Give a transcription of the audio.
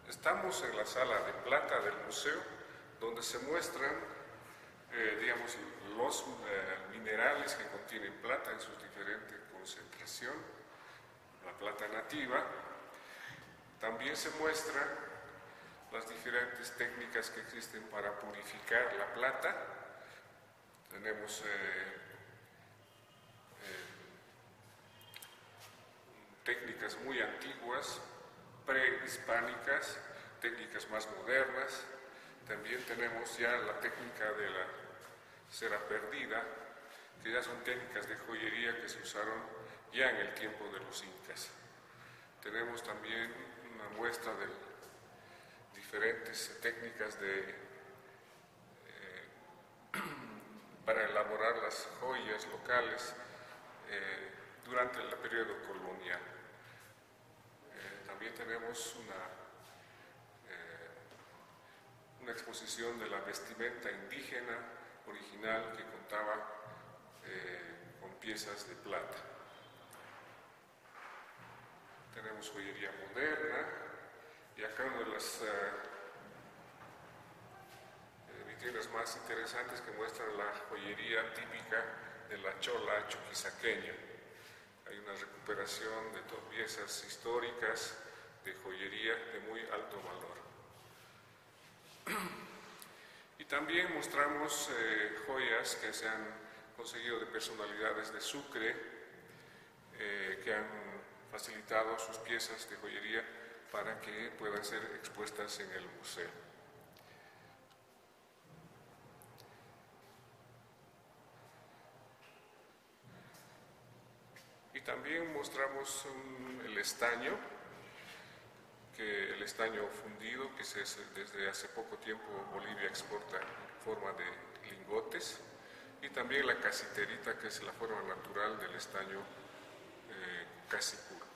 Estamos en la sala de plata del museo, donde se muestran, digamos, los minerales que contienen plata en su diferente concentración, la plata nativa. También se muestran las diferentes técnicas que existen para purificar la plata. Tenemos técnicas muy antiguas, prehispánicas, técnicas más modernas. También tenemos ya la técnica de la cera perdida, que ya son técnicas de joyería que se usaron ya en el tiempo de los incas. Tenemos también una muestra de diferentes técnicas para elaborar las joyas locales durante el periodo colonial. También tenemos una exposición de la vestimenta indígena original que contaba con piezas de plata. Tenemos joyería moderna y acá una de las vitrinas más interesantes que muestran la joyería típica de la chola chuquisaqueña. Hay una recuperación de piezas históricas de joyería de muy alto valor. Y también mostramos joyas que se han conseguido de personalidades de Sucre que han facilitado sus piezas de joyería para que puedan ser expuestas en el museo. Y también mostramos el estaño, el estaño fundido, que desde hace poco tiempo Bolivia exporta en forma de lingotes, y también la casiterita, que es la forma natural del estaño casi puro.